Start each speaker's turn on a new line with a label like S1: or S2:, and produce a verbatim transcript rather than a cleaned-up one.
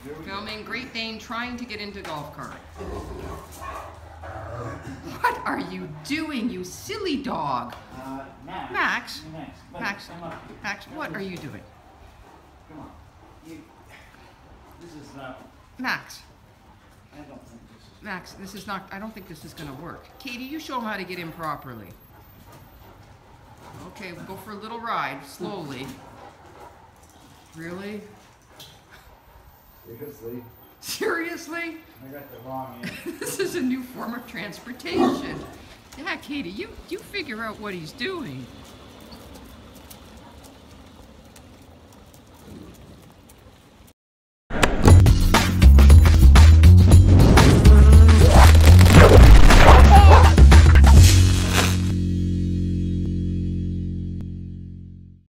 S1: Filming Great Dane trying to get into golf cart. What are you doing, you silly dog?
S2: Uh, Max.
S1: Max.
S2: Max.
S1: Max. Max, what are you doing?
S2: Come on. You, this is not.
S1: Max.
S2: I don't think this is.
S1: Max, this is not. I don't think this is going to work. Katie, you show him how to get in properly. Okay, we'll go for a little ride, slowly. Really?
S2: Seriously?
S1: Seriously?
S2: I got the wrong end.
S1: This is a new form of transportation. Yeah, Katie, you, you figure out what he's doing.